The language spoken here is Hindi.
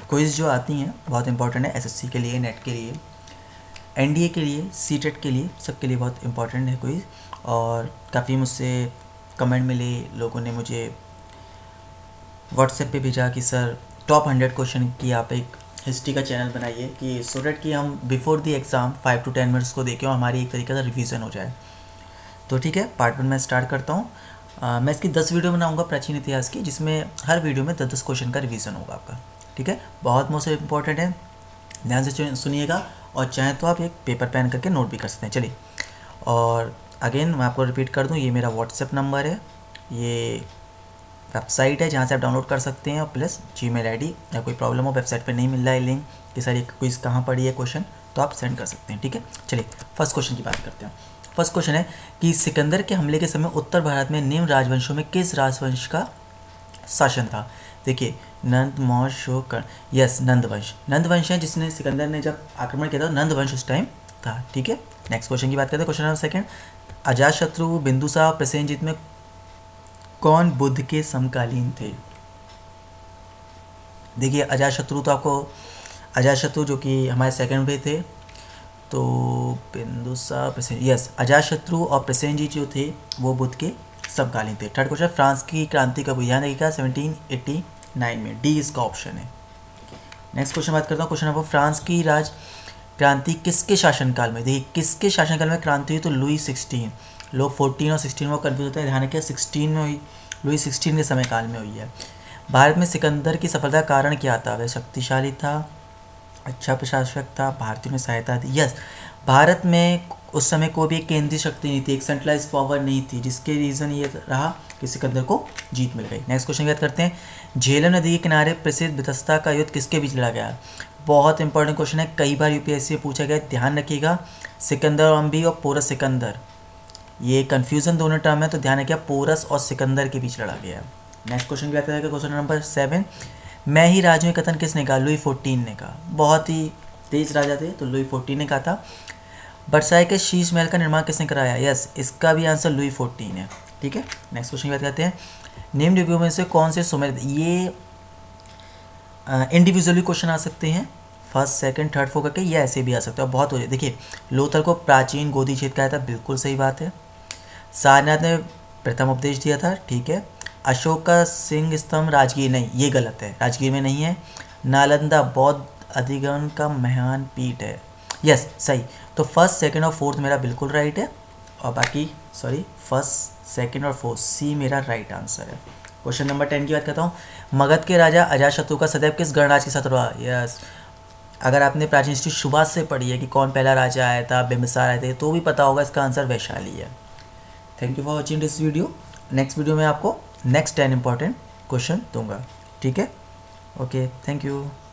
क्विज़ जो आती हैं बहुत इंपॉर्टेंट है, एसएससी के लिए, नेट के लिए, एनडीए के लिए, सीटेट के लिए, सबके लिए बहुत इंपॉर्टेंट है क्विज़। और काफ़ी मुझसे कमेंट मिले, लोगों ने मुझे व्हाट्सएप पे भेजा कि सर टॉप 100 क्वेश्चन की आप एक हिस्ट्री का चैनल बनाइए कि सो डैट कि हम before the exam 5 to 10 minutes को देखें और हमारी एक तरीके से रिवीजन हो जाए। तो ठीक है, पार्ट 1 में स्टार्ट करता हूँ। मैं इसकी 10 वीडियो बनाऊंगा प्राचीन इतिहास की, जिसमें हर वीडियो में 10-10 क्वेश्चन का रिवीजन होगा आपका। ठीक है, बहुत मोस्ट इंपॉर्टेंट है, ध्यान से सुनिएगा और चाहे तो आप एक पेपर पेन करके नोट भी कर सकते हैं। चलिए, और अगेन मैं आपको रिपीट कर दूँ, ये मेरा व्हाट्सएप नंबर है, ये वेबसाइट है जहाँ से आप डाउनलोड कर सकते हैं, और प्लस जीमेल आईडी, या कोई प्रॉब्लम हो वेबसाइट पे नहीं मिल रहा है लिंक कि सर ये क्विज़ कहाँ पड़ी है क्वेश्चन, तो आप सेंड कर सकते हैं। ठीक है, चलिए फर्स्ट क्वेश्चन की बात करते हैं। फर्स्ट क्वेश्चन है कि सिकंदर के हमले के समय उत्तर भारत में निम्न राजवंशों में किस राजवंश का शासन था? देखिए, नंद, मौर्य, शोक, यस नंदवंश। नंदवंश है जिसने सिकंदर ने जब आक्रमण किया था, नंदवंश उस टाइम था। ठीक है, नेक्स्ट क्वेश्चन की बात करते हैं। Question number second, Ajatashatru, Bindusara, Prasenjit में कौन बुद्ध के समकालीन थे? देखिए, अजातशत्रु तो आपको, अजातशत्रु जो कि हमारे सेकंड पे थे, तो बिंदुसार, प्रसेन, यस अजातशत्रु और प्रसेनजीत जो थे वो बुद्ध के समकालीन थे। थर्ड क्वेश्चन, फ्रांस की क्रांति कब हुई? ध्यान रखिएगा 1789 में, डी इसका ऑप्शन है। नेक्स्ट क्वेश्चन बात करता हूँ, क्वेश्चन नंबर, फ्रांस की राज क्रांति किसके शासनकाल में? देखिए, किसके शासनकाल में क्रांति हुई? तो लुई 16। लोग 14 और 16 में कंफ्यूज होते हैं, ध्यान रखिए 16 में हुई, लुई 16 के समय काल में हुई है। भारत में सिकंदर की सफलता का कारण क्या था? वह शक्तिशाली था, अच्छा प्रशासक था, भारतीयों ने सहायता दी। यस, भारत में उस समय कोई भी केंद्रीय शक्ति नहीं थी, एक सेंट्रलाइज पावर नहीं थी, जिसके रीज़न ये रहा कि सिकंदर को जीत मिल गई। नेक्स्ट क्वेश्चन बात करते हैं, झेलम नदी के किनारे प्रसिद्ध बितस्ता का युद्ध किसके बीच लड़ा गया? बहुत इंपॉर्टेंट क्वेश्चन है, कई बार यूपीएससी में पूछा गया, ध्यान रखिएगा। सिकंदर अम्बी और पोरस सिकंदर, ये कन्फ्यूज़न दोनों टर्म है, तो ध्यान रखिएगा पोरस और सिकंदर के बीच लड़ा गया। नेक्स्ट क्वेश्चन क्या है, क्वेश्चन नंबर 7, मैं ही राजू कथन किसने कहा? लुई 14 ने कहा। बहुत ही तेज राजा थे, तो लुई 14 ने कहा था। बरसाई के शीश महल का निर्माण किसने कराया? यस, इसका भी आंसर लुई 14 है। ठीक है, नेक्स्ट क्वेश्चन की बात करते हैं, निम्न युगों में से कौन से सुमेर, ये इंडिविजुअली क्वेश्चन आ सकते हैं, फर्स्ट सेकंड थर्ड फोर करके, या ऐसे भी आ सकते हैं, बहुत हो जाए। देखिए, लोथल को प्राचीन गोदी क्षेत्र कहा था, बिल्कुल सही बात है। सारनाथ ने प्रथम उपदेश दिया था, ठीक है। अशोक का सिंह स्तंभ राजगीर, नहीं ये गलत है, राजगीर में नहीं है। नालंदा बौद्ध अधिगम का महान पीठ है, यस सही। तो फर्स्ट सेकंड और फोर्थ मेरा बिल्कुल राइट है, और बाकी सॉरी फर्स्ट सेकंड और फोर्थ, सी मेरा राइट आंसर है। क्वेश्चन नंबर 10 की बात करता हूँ, मगध के राजा अजातशत्रु का सदैव किस गणराज्य के साथ रहा? यस, अगर आपने प्राचीन हिस्ट्री सुभाष से पढ़ी है कि कौन पहला राजा आया था, बिंबिसार आए थे, तो भी पता होगा इसका आंसर वैशाली है। Thank you for watching this video. Next video में आपको नेक्स्ट 10 इंपॉर्टेंट क्वेश्चन दूंगा, ठीक है। Okay, thank you.